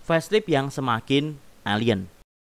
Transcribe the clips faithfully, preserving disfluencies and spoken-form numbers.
facelift yang semakin alien.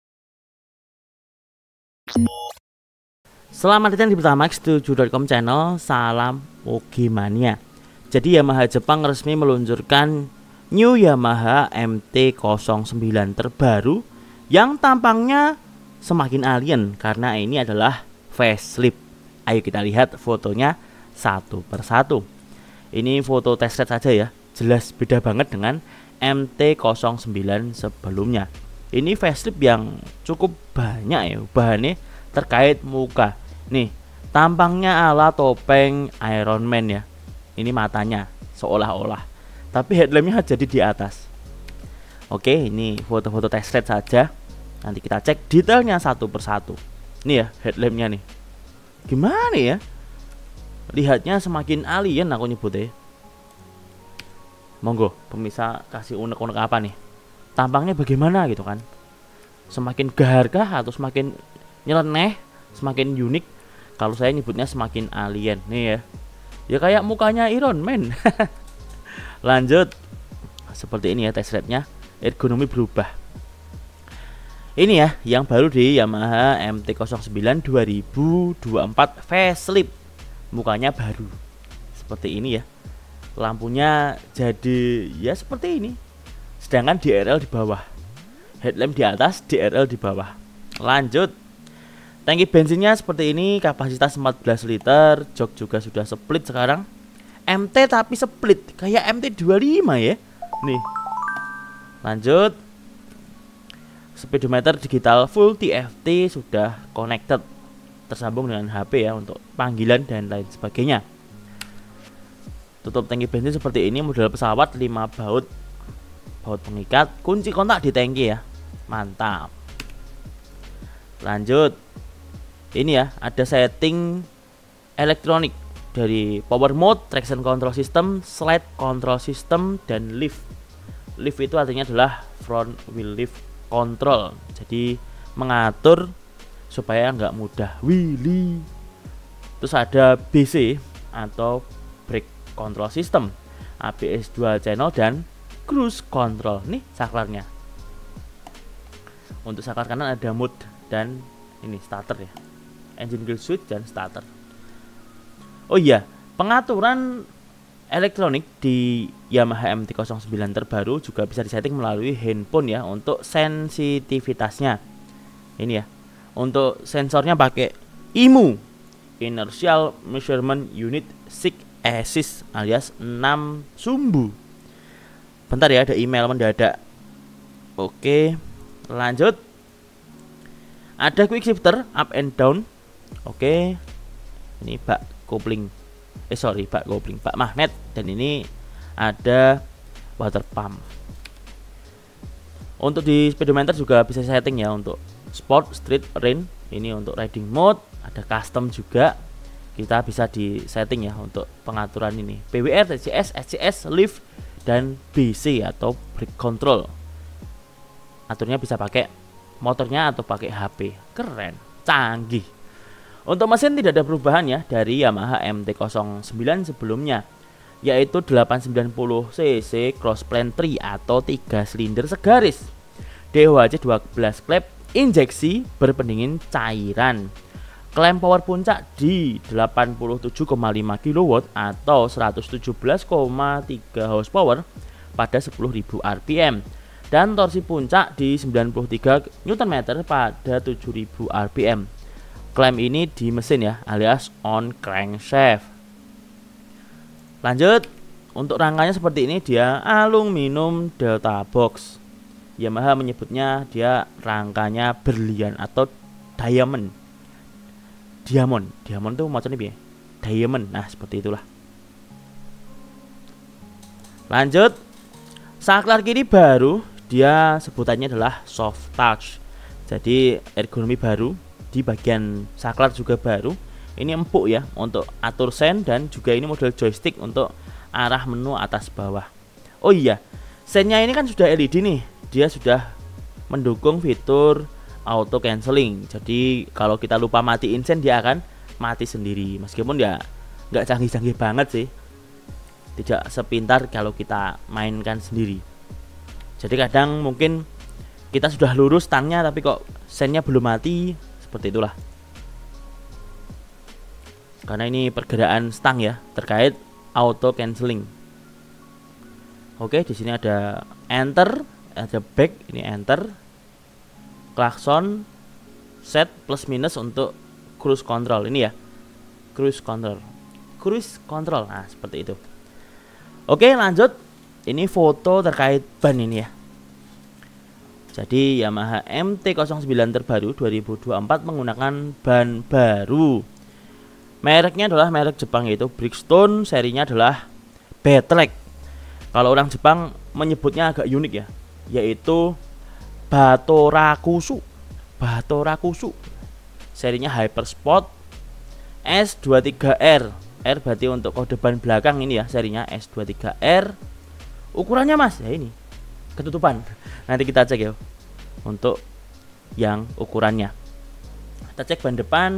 Selamat datang di Pertamax tujuh titik com channel, salam Ogimania. Jadi Yamaha Jepang resmi meluncurkan New Yamaha M T nol sembilan terbaru yang tampangnya semakin alien karena ini adalah facelift. Ayo kita lihat fotonya satu persatu. Ini foto test ride saja ya, jelas beda banget dengan M T nol sembilan sebelumnya. Ini facelift yang cukup banyak ya bahannya terkait muka. Nih, tampangnya ala topeng Iron Man ya. Ini matanya seolah-olah, tapi headlampnya jadi di atas. Oke, ini foto-foto test ride saja. Nanti kita cek detailnya satu persatu. Nih ya headlampnya nih. Gimana ya? Lihatnya semakin alien aku nyebutnya. Monggo pemirsa kasih unek-unek apa nih? Tampangnya bagaimana gitu kan? Semakin gaharkah atau semakin nyeleneh, semakin unik? Kalau saya nyebutnya semakin alien nih ya. Ya kayak mukanya Iron Man. Lanjut. Seperti ini ya test ride-nya. Ergonomi berubah. Ini ya yang baru di Yamaha M T nol sembilan dua ribu dua puluh empat facelift. Mukanya baru. Seperti ini ya. Lampunya jadi ya seperti ini. Sedangkan D R L di bawah. Headlamp di atas, D R L di bawah. Lanjut. Tangki bensinnya seperti ini, kapasitas empat belas liter, jok juga sudah split sekarang. M T tapi split, kayak M T dua puluh lima ya. Nih. Lanjut. Speedometer digital full T F T sudah connected, tersambung dengan H P ya untuk panggilan dan lain sebagainya. Tutup tangki bensin seperti ini, model pesawat lima baut. Baut pengikat, kunci kontak di tangki ya. Mantap. Lanjut. Ini ya, ada setting elektronik dari power mode, traction control system, slide control system, dan lift. Lift itu artinya adalah front wheel lift control. Jadi mengatur supaya nggak mudah wheelie. Terus ada B C atau brake control system, A B S dual channel, dan cruise control. Nih saklarnya. Untuk saklar kanan ada mode dan ini starter ya. Engine kill switch dan starter. Oh iya, pengaturan elektronik di Yamaha M T nol sembilan terbaru juga bisa disetting melalui handphone ya untuk sensitivitasnya. Ini ya. Untuk sensornya pakai I M U, Inertial Measurement Unit enam axis alias enam sumbu. Bentar ya, ada email mendadak. Oke, lanjut. Ada quick shifter up and down. Oke, ini bak kopling, eh sorry bak kopling, bak magnet, dan ini ada water pump. Untuk di speedometer juga bisa setting ya untuk sport, street, rain. Ini untuk riding mode, ada custom juga. Kita bisa di setting ya untuk pengaturan ini. P W R, T C S, S C S, lift, dan B C atau brake control. Aturnya bisa pakai motornya atau pakai H P. Keren, canggih. Untuk mesin tidak ada perubahan ya dari Yamaha M T nol sembilan sebelumnya, yaitu delapan ratus sembilan puluh cc crossplane tiga atau tiga silinder segaris, D O H C dua belas klep, injeksi berpendingin cairan. Klaim power puncak di delapan puluh tujuh koma lima kilowatt atau seratus tujuh belas koma tiga horsepower pada sepuluh ribu R P M, dan torsi puncak di sembilan puluh tiga newton meter pada tujuh ribu R P M. Klaim ini di mesin ya, alias on crankshaft. Lanjut, untuk rangkanya seperti ini, dia aluminium delta box. Yamaha menyebutnya dia rangkanya berlian atau diamond. Diamond, diamond tuh macamnya piye? Diamond. Nah, seperti itulah. Lanjut, saklar kiri baru, dia sebutannya adalah soft touch. Jadi ergonomi baru. Di bagian saklar juga baru. Ini empuk ya untuk atur sen, dan juga ini model joystick untuk arah menu atas bawah. Oh iya, sennya ini kan sudah L E D nih. Dia sudah mendukung fitur auto cancelling. Jadi kalau kita lupa matiin sen, dia akan mati sendiri. Meskipun ya nggak canggih-canggih banget sih, tidak sepintar kalau kita mainkan sendiri. Jadi kadang mungkin kita sudah lurus stangnya tapi kok sennya belum mati, seperti itulah. Karena ini pergerakan stang ya, terkait auto cancelling. Oke, di sini ada enter, ada back, ini enter, klakson, set plus minus untuk cruise control ini ya, cruise control, cruise control. Nah seperti itu. Oke lanjut, ini foto terkait ban ini ya. Jadi Yamaha M T nol sembilan terbaru dua ribu dua puluh empat menggunakan ban baru. Mereknya adalah merek Jepang, yaitu Bridgestone, serinya adalah Betlek. Kalau orang Jepang menyebutnya agak unik ya, yaitu Batorakusu. Batorakusu. Serinya Hypersport S dua puluh tiga R. R berarti untuk kode ban belakang ini ya, serinya S dua puluh tiga R. Ukurannya Mas, ya ini. Ketutupan. Nanti kita cek ya untuk yang ukurannya. Kita cek ban depan.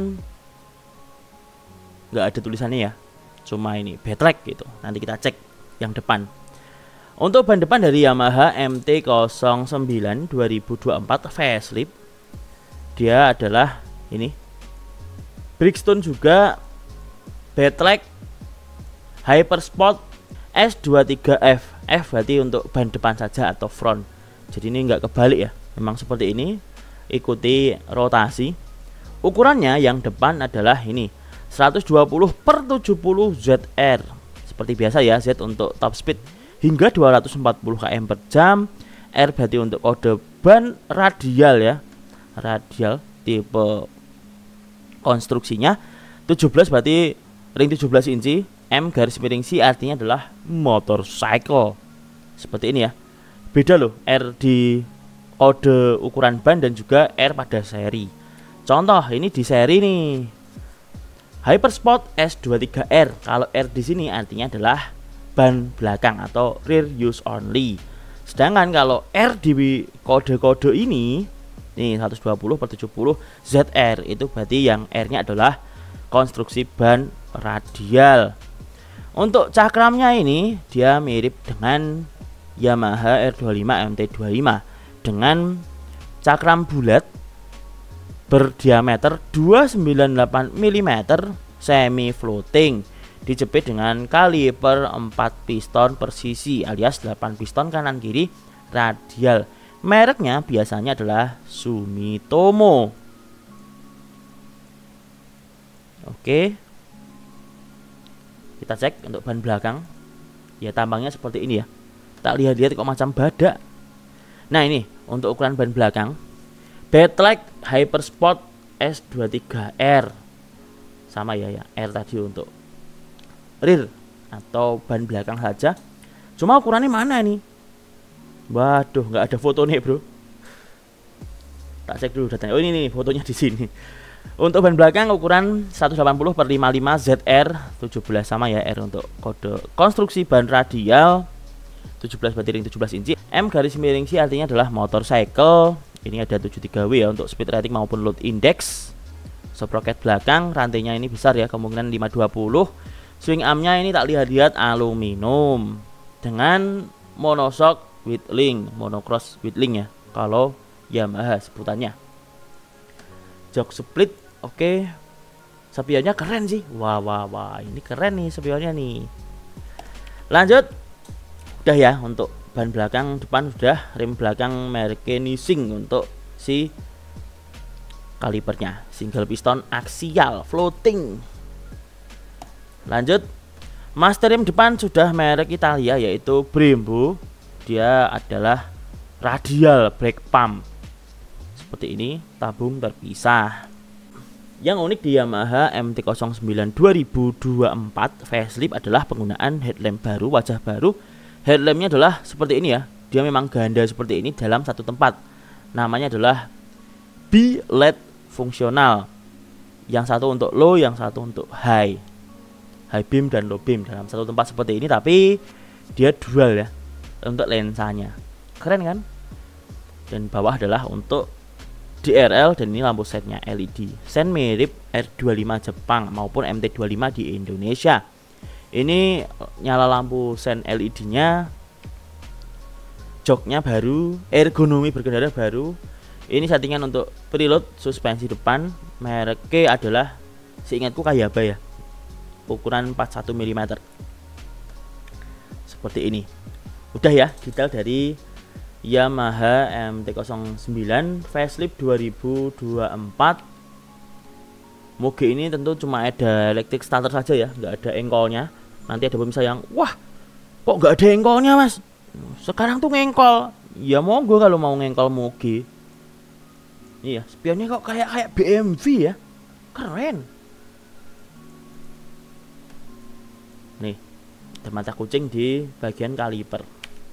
Nggak ada tulisannya ya, cuma ini Betlek gitu. Nanti kita cek yang depan. Untuk ban depan dari Yamaha M T nol sembilan dua ribu dua puluh empat facelift, dia adalah ini Bridgestone juga, Betlek, Hypersport S dua puluh tiga F. F berarti untuk ban depan saja atau front. Jadi ini nggak kebalik ya, memang seperti ini. Ikuti rotasi. Ukurannya yang depan adalah ini seratus dua puluh per tujuh puluh Z R. Seperti biasa ya, Z untuk top speed hingga dua ratus empat puluh kilometer per jam. R berarti untuk kode ban radial ya, radial tipe konstruksinya. Tujuh belas berarti ring tujuh belas inci. M garis miring C artinya adalah motorcycle. Seperti ini ya. Beda loh R di kode ukuran ban dan juga R pada seri. Contoh ini di seri nih, Hypersport S dua puluh tiga R. Kalau R di sini artinya adalah ban belakang atau rear use only. Sedangkan kalau R di kode-kode ini nih seratus dua puluh per tujuh puluh Z R, itu berarti yang R-nya adalah konstruksi ban radial. Untuk cakramnya ini dia mirip dengan Yamaha R dua puluh lima M T dua puluh lima dengan cakram bulat berdiameter dua ratus sembilan puluh delapan milimeter semi floating, dijepit dengan kaliper empat piston per sisi alias delapan piston kanan kiri radial. Mereknya biasanya adalah Sumitomo. Oke, kita cek untuk ban belakang. Ya tampangnya seperti ini ya, tak lihat-lihat kok macam badak. Nah ini untuk ukuran ban belakang Betlek Hypersport S dua puluh tiga R. Sama ya ya, R tadi untuk rear atau ban belakang saja. Cuma ukurannya mana nih? Waduh, nggak ada foto nih bro. Tak cek dulu datanya. Oh ini nih fotonya di sini. Untuk ban belakang ukuran seratus delapan puluh per lima puluh lima Z R tujuh belas, sama ya R untuk kode konstruksi ban radial. tujuh belas berarti ring tujuh belas inci. M garis miring C artinya adalah motorcycle. Ini ada tujuh puluh tiga W ya untuk speed rating maupun load index. Sprocket belakang rantainya ini besar ya, kemungkinan lima dua puluh. Swing armnya ini tak lihat-lihat aluminium dengan monoshock with link, monocross with link ya kalau Yamaha sebutannya. Jok split, oke. Okay. Spionnya keren sih. Wah wah wah, ini keren nih spionnya nih. Lanjut. Udah ya untuk ban belakang, depan sudah, rem belakang merek Nissin untuk si kalipernya, single piston aksial floating. Lanjut, master rem depan sudah merek Italia yaitu Brembo. Dia adalah radial brake pump seperti ini, tabung terpisah. Yang unik di Yamaha M T nol sembilan dua ribu dua puluh empat facelift adalah penggunaan headlamp baru, wajah baru. Headlampnya adalah seperti ini ya, dia memang ganda seperti ini dalam satu tempat. Namanya adalah B L E D fungsional. Yang satu untuk low, yang satu untuk high. High beam dan low beam dalam satu tempat seperti ini, tapi dia dual ya untuk lensanya. Keren kan? Dan bawah adalah untuk D R L dan ini lampu setnya L E D. Sen mirip R dua puluh lima Jepang maupun M T dua puluh lima di Indonesia. Ini nyala lampu sen L E D-nya joknya baru, ergonomi berkendara baru. Ini settingan untuk preload suspensi depan, mereknya adalah seingatku Kayaba ya, ukuran empat puluh satu milimeter seperti ini. Udah ya detail dari Yamaha M T nol sembilan facelift dua ribu dua puluh empat. Moge ini tentu cuma ada electric starter saja ya, nggak ada engkolnya. Nanti ada pemirsa yang wah kok nggak ada engkolnya mas, sekarang tuh ngengkol. Ya monggo kalau mau ngengkol moge. Iya, spionnya kok kayak kayak B M W ya, keren. Nih, ada mata kucing di bagian kaliper.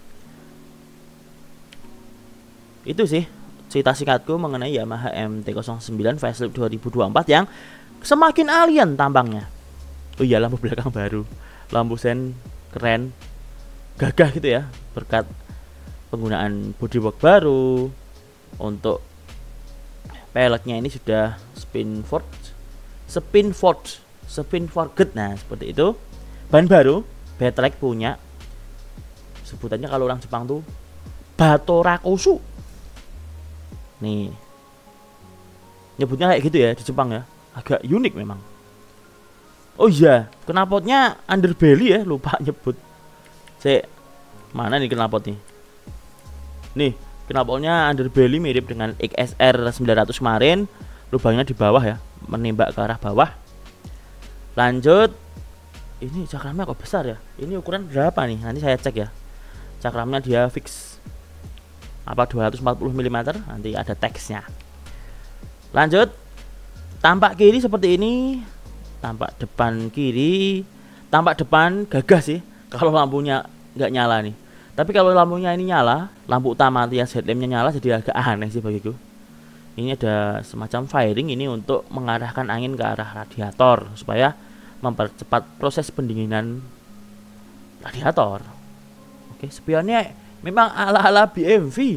Itu sih cerita singkatku mengenai Yamaha M T nol sembilan facelift dua ribu dua puluh empat yang semakin alien tampangnya. Oh iya, lampu belakang baru, lampu sen keren, gagah gitu ya, berkat penggunaan bodywork baru. Untuk peleknya ini sudah spin forged, spin forged, spin forged. Nah seperti itu. Ban baru, Batrek punya. Sebutannya kalau orang Jepang tuh Batorakusu. Nih, nyebutnya kayak gitu ya di Jepang ya, agak unik memang. Oh iya, knalpotnya underbelly ya, lupa nyebut. Cek, mana nih knalpot nih? Nih, knalpotnya underbelly mirip dengan X S R sembilan ratus kemarin. Lubangnya di bawah ya, menembak ke arah bawah. Lanjut, ini cakramnya kok besar ya? Ini ukuran berapa nih? Nanti saya cek ya. Cakramnya dia fix apa dua ratus empat puluh milimeter, nanti ada teksnya. Lanjut, tampak kiri seperti ini. Tampak depan kiri, tampak depan gagah sih kalau lampunya nggak nyala nih. Tapi kalau lampunya ini nyala, lampu utama alias headlampnya nyala, jadi agak aneh sih bagiku. Ini ada semacam firing ini untuk mengarahkan angin ke arah radiator supaya mempercepat proses pendinginan radiator. Oke, spionnya memang ala-ala B M W.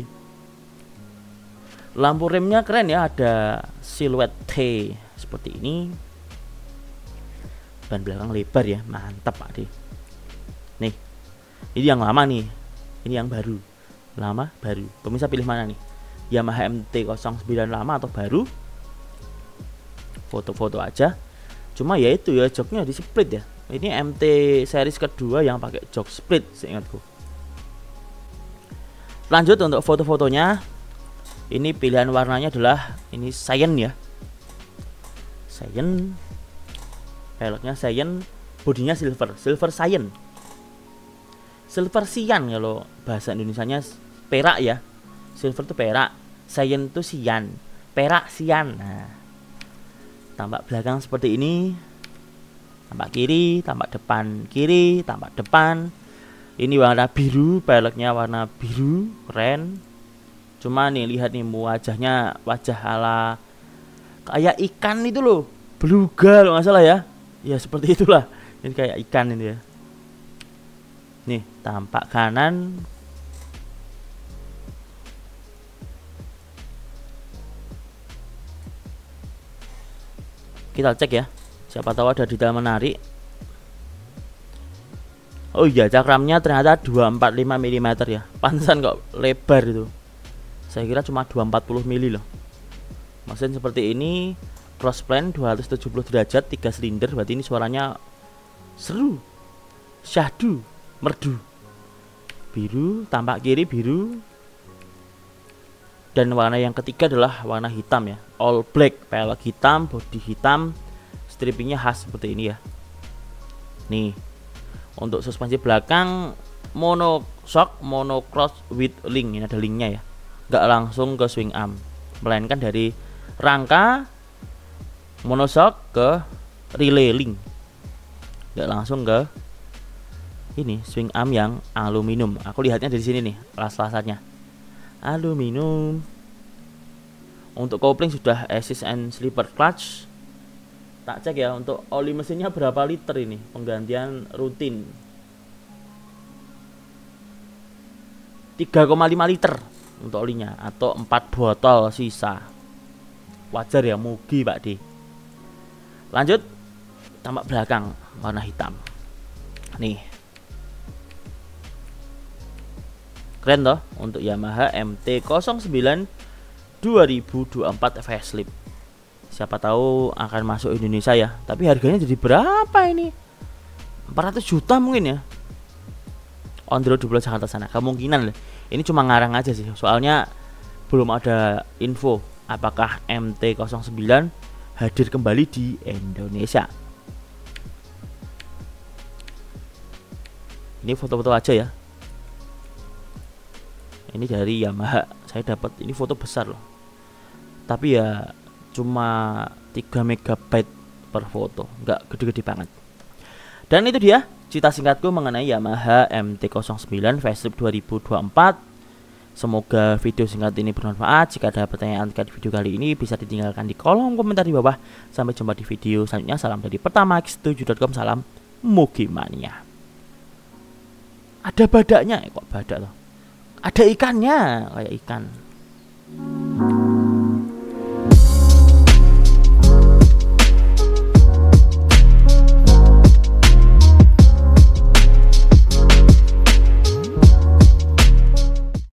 Lampu remnya keren ya, ada siluet T seperti ini. Ban belakang lebar ya, mantap Pak D. Nih, ini yang lama nih, ini yang baru. Lama, baru. Pemirsa pilih mana nih? Yamaha M T nol sembilan lama atau baru? Foto-foto aja. Cuma ya itu ya, joknya di split ya. Ini M T series kedua yang pakai jok split seingatku. Lanjut untuk foto-fotonya. Ini pilihan warnanya adalah ini cyan ya. Cyan. Peleknya cyan, bodinya silver, silver cyan. Silver cyan kalau bahasa Indonesianya perak ya. Silver itu perak, cyan itu cyan, perak cyan. Nah, tampak belakang seperti ini. Tampak kiri, tampak depan kiri, tampak depan. Ini warna biru, peleknya warna biru, keren. Cuma nih lihat nih wajahnya, wajah ala kayak ikan itu loh, beluga loh nggak salah ya. Ya seperti itulah. Ini kayak ikan ini ya. Nih tampak kanan. Kita cek ya. Siapa tahu ada detail menarik. Oh iya, cakramnya ternyata dua ratus empat puluh lima milimeter ya. Pantesan kok lebar itu. Saya kira cuma dua ratus empat puluh mili loh. Mesin seperti ini, cross plane dua ratus tujuh puluh derajat, tiga silinder. Berarti ini suaranya seru, syahdu, merdu. Biru, tampak kiri biru. Dan warna yang ketiga adalah warna hitam ya, all black, pelek hitam, bodi hitam. Strippingnya khas seperti ini ya. Nih, untuk suspensi belakang monoshock, monocross with link. Ini ada linknya ya, nggak langsung ke swing arm, melainkan dari rangka monoshock ke relay link, nggak langsung ke ini swing arm yang aluminium. Aku lihatnya dari sini nih, las-lasannya aluminium. Untuk kopling sudah assist and slipper clutch. Tak cek ya, untuk oli mesinnya berapa liter ini penggantian rutin. tiga koma lima liter untuk olinya, atau empat botol sisa. Wajar ya, mugi Pak D. Lanjut, tampak belakang warna hitam. Nih, Keren toh untuk Yamaha M T nol sembilan dua ribu dua puluh empat facelift. Siapa tahu akan masuk Indonesia ya. Tapi harganya jadi berapa ini? empat ratus juta mungkin ya. On the road di Pulau Jakarta sana. Kemungkinan lah. Ini cuma ngarang aja sih. Soalnya belum ada info apakah M T nol sembilan hadir kembali di Indonesia. Ini foto-foto aja ya. Ini dari Yamaha. Saya dapat ini foto besar loh. Tapi ya cuma tiga megabyte per foto, nggak gede-gede banget. Dan itu dia cerita singkatku mengenai Yamaha M T nol sembilan facelift dua ribu dua puluh empat. Semoga video singkat ini bermanfaat. Jika ada pertanyaan terkait video kali ini bisa ditinggalkan di kolom komentar di bawah. Sampai jumpa di video selanjutnya. Salam dari Pertamax tujuh dot com. Salam Mugimania. Ada badaknya, eh, kok badak loh? Ada ikannya, kayak ikan.